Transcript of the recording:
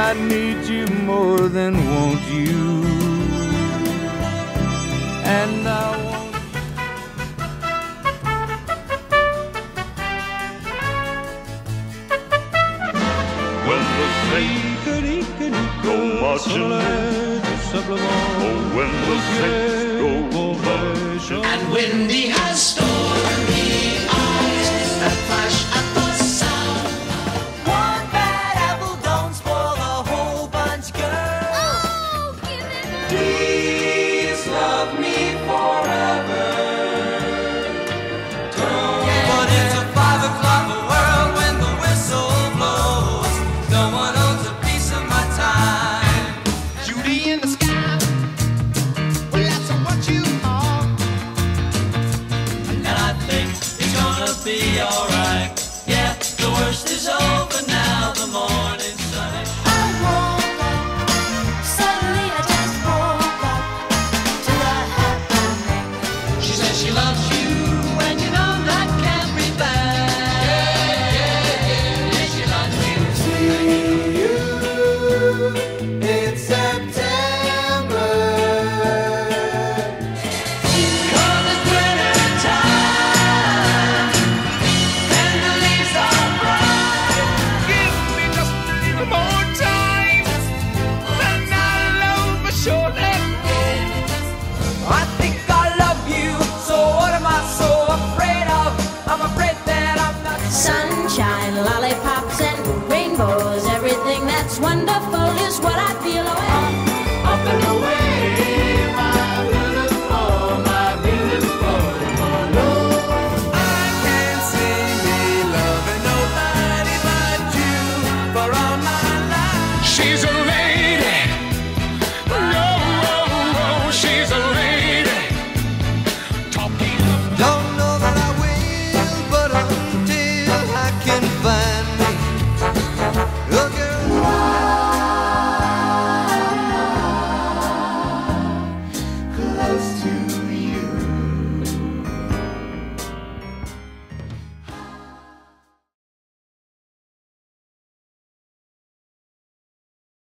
I need you more than want you, and I want when the saints go marching in, oh, when the saints go marching in, and when he has stormy eyes that flash at the sound. One bad apple don't spoil the whole bunch, girl. Oh, give it up. Please love me forever. But it's a 5 o'clock world when the whistle blows. No one owns a piece of my time. Judy in the sky, well, that's what you are. And I think it's gonna be alright.